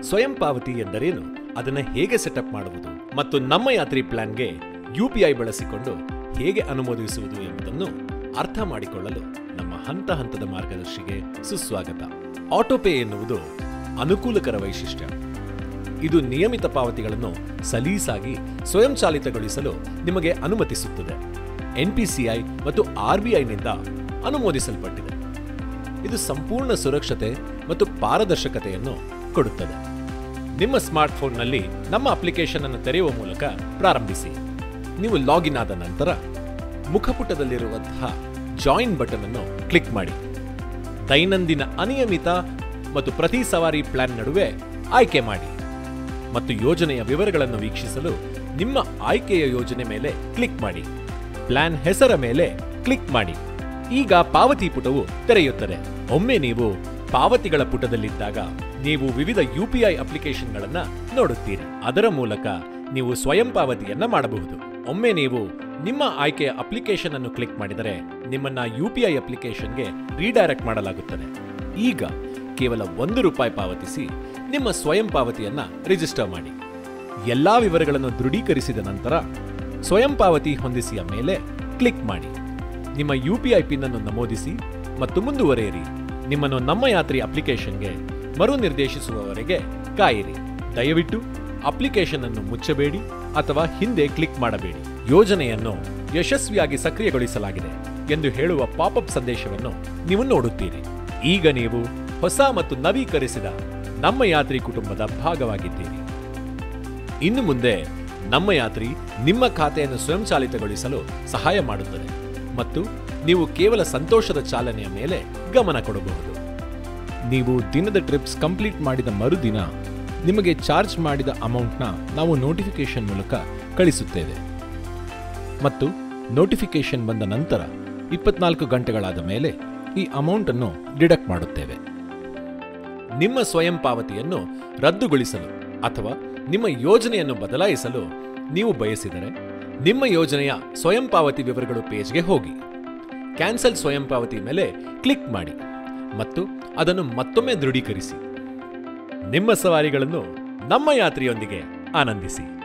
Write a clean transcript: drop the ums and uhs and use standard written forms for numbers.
ಸ್ವಯಂ ಪಾವತಿ ಎಂದರೇನು, ಅದನ್ನು ಹೇಗೆ ಸೆಟಪ್ ಮಾಡುವುದು ಮತ್ತು ನಮ್ಮ ಯಾತ್ರಿ ಪ್ಲಾನ್ಗೆ UPI ಬಳಸಿಕೊಂಡು ಹೇಗೆ ಅನುಮೋದಿಸುವುದು ಎಂಬುದನ್ನು ಅರ್ಥ ಮಾಡಿಕೊಳ್ಳಲು ನಮ್ಮ ಹಂತ ಹಂತದ ಮಾರ್ಗದರ್ಶಿಗೆ ಸುಸ್ವಾಗತ. ಆಟೋಪೇ ಎನ್ನುವುದು ಅನುಕೂಲಕರ ವೈಶಿಷ್ಟ್ಯ. ಇದು ನಿಯಮಿತ ಪಾವತಿಗಳನ್ನು ಸಲೀಸಾಗಿ ಸ್ವಯಂಚಾಲಿತಗೊಳಿಸಲು ನಿಮಗೆ ಅನುಮತಿಸುತ್ತದೆ. NPCI ಮತ್ತು RBIನಿಂದ ಅನುಮೋದಿಸಲ್ಪಟ್ಟಿದೆ. ಇದು ಸಂಪೂರ್ಣ ಸುರಕ್ಷತೆ ಮತ್ತು ಪಾರದರ್ಶಕತೆಯನ್ನು ಕೊಡುತ್ತದೆ. ನಿಮ್ಮ ಸ್ಮಾರ್ಟ್ಫೋನ್ನಲ್ಲಿ ನಮ್ಮ ಅಪ್ಲಿಕೇಶನ್ ಅನ್ನು ತೆರೆಯುವ ಮೂಲಕ ಪ್ರಾರಂಭಿಸಿ. ನೀವು ಲಾಗಿನ್ ಆದ ನಂತರ ಮುಖಪುಟದಲ್ಲಿರುವಂತಹ ಜಾಯಿನ್ ಬಟನ್ ಅನ್ನು ಕ್ಲಿಕ್ ಮಾಡಿ. ದೈನಂದಿನ ಅನಿಯಮಿತ ಮತ್ತು ಪ್ರತಿ ಸವಾರಿ ಪ್ಲಾನ್ ನಡುವೆ ಆಯ್ಕೆ ಮಾಡಿ ಮತ್ತು ಯೋಜನೆಯ ವಿವರಗಳನ್ನು ವೀಕ್ಷಿಸಲು ನಿಮ್ಮ ಆಯ್ಕೆಯ ಯೋಜನೆ ಮೇಲೆ ಕ್ಲಿಕ್ ಮಾಡಿ. ಪ್ಲಾನ್ ಹೆಸರ ಮೇಲೆ ಕ್ಲಿಕ್ ಮಾಡಿ. ಈಗ ಪಾವತಿ ಪುಟವು ತೆರೆಯುತ್ತದೆ. ಒಮ್ಮೆ ನೀವು ಪಾವತಿಗಳ ಪುಟದಲ್ಲಿದ್ದಾಗ ನೀವು ವಿವಿಧ UPI ಅಪ್ಲಿಕೇಶನ್ಗಳನ್ನು ನೋಡುತ್ತೀರಿ. ಅದರ ಮೂಲಕ ನೀವು ಸ್ವಯಂ ಪಾವತಿಯನ್ನ ಮಾಡಬಹುದು. ಒಮ್ಮೆ ನೀವು ನಿಮ್ಮ ಆಯ್ಕೆಯ ಅಪ್ಲಿಕೇಶನ್ ಅನ್ನು ಕ್ಲಿಕ್ ಮಾಡಿದರೆ ನಿಮ್ಮನ್ನ UPI ಅಪ್ಲಿಕೇಶನ್ಗೆ ರೀಡೈರೆಕ್ಟ್ ಮಾಡಲಾಗುತ್ತದೆ. ಈಗ ಕೇವಲ ₹1 ಪಾವತಿಸಿ ನಿಮ್ಮ ಸ್ವಯಂ ಪಾವತಿಯನ್ನ ರಿಜಿಸ್ಟರ್ ಮಾಡಿ. ಎಲ್ಲಾ ವಿವರಗಳನ್ನು ದೃಢೀಕರಿಸಿದ ನಂತರ ಸ್ವಯಂ ಪಾವತಿ ಹೊಂದಿಸಿಯ ಮೇಲೆ ಕ್ಲಿಕ್ ಮಾಡಿ. ನಿಮ್ಮ UPI ಪಿನ್ ಅನ್ನು ನಮೂದಿಸಿ ಮತ್ತು ಮುಂದುವರಿಯಿರಿ. ನಿಮ್ಮನ್ನು ನಮ್ಮ ಯಾತ್ರಿ ಅಪ್ಲಿಕೇಶನ್ಗೆ ಮರುನಿರ್ದೇಶಿಸುವವರೆಗೆ ಕಾಯಿರಿ. ದಯವಿಟ್ಟು ಅಪ್ಲಿಕೇಶನ್ ಅನ್ನು ಮುಚ್ಚಬೇಡಿ ಅಥವಾ ಹಿಂದೆ ಕ್ಲಿಕ್ ಮಾಡಬೇಡಿ. ಯೋಜನೆಯನ್ನು ಯಶಸ್ವಿಯಾಗಿ ಸಕ್ರಿಯಗೊಳಿಸಲಾಗಿದೆ ಎಂದು ಹೇಳುವ ಪಾಪಪ್ ಸಂದೇಶವನ್ನು ನೀವು ನೋಡುತ್ತೀರಿ. ಈಗ ನೀವು ಹೊಸ ಮತ್ತು ನವೀಕರಿಸಿದ ನಮ್ಮ ಯಾತ್ರಿ ಕುಟುಂಬದ ಭಾಗವಾಗಿದ್ದೀರಿ. ಇನ್ನು ಮುಂದೆ ನಮ್ಮ ಯಾತ್ರಿ ನಿಮ್ಮ ಖಾತೆಯನ್ನು ಸ್ವಯಂಚಾಲಿತಗೊಳಿಸಲು ಸಹಾಯ ಮಾಡುತ್ತದೆ ಮತ್ತು ನೀವು ಕೇವಲ ಸಂತೋಷದ ಚಾಲನೆಯ ಮೇಲೆ ಗಮನ ಕೊಡಬಹುದು. ನೀವು ದಿನದ ಟ್ರಿಪ್ಸ್ ಕಂಪ್ಲೀಟ್ ಮಾಡಿದ ಮರುದಿನ ನಿಮಗೆ ಚಾರ್ಜ್ ಮಾಡಿದ ಅಮೌಂಟ್ನ ನಾವು ನೋಟಿಫಿಕೇಶನ್ ಮೂಲಕ ಕಳಿಸುತ್ತೇವೆ ಮತ್ತು ನೋಟಿಫಿಕೇಶನ್ ಬಂದ ನಂತರ 24 ಗಂಟೆಗಳಾದ ಮೇಲೆ ಈ ಅಮೌಂಟ್ ಅನ್ನು ಡಿಡಕ್ಟ್ ಮಾಡುತ್ತೇವೆ. ನಿಮ್ಮ ಸ್ವಯಂ ಪಾವತಿಯನ್ನು ರದ್ದುಗೊಳಿಸಲು ಅಥವಾ ನಿಮ್ಮ ಯೋಜನೆಯನ್ನು ಬದಲಾಯಿಸಲು ನೀವು ಬಯಸಿದರೆ ನಿಮ್ಮ ಯೋಜನೆಯ ಸ್ವಯಂ ಪಾವತಿ ವಿವರಗಳು ಪೇಜ್ಗೆ ಹೋಗಿ ಕ್ಯಾನ್ಸಲ್ ಸ್ವಯಂ ಪಾವತಿ ಮೇಲೆ ಕ್ಲಿಕ್ ಮಾಡಿ ಮತ್ತು ಅದನ್ನು ಮತ್ತೊಮ್ಮೆ ದೃಢೀಕರಿಸಿ. ನಿಮ್ಮ ಸವಾರಿಗಳನ್ನು ನಮ್ಮ ಯಾತ್ರಿಯೊಂದಿಗೆ ಆನಂದಿಸಿ.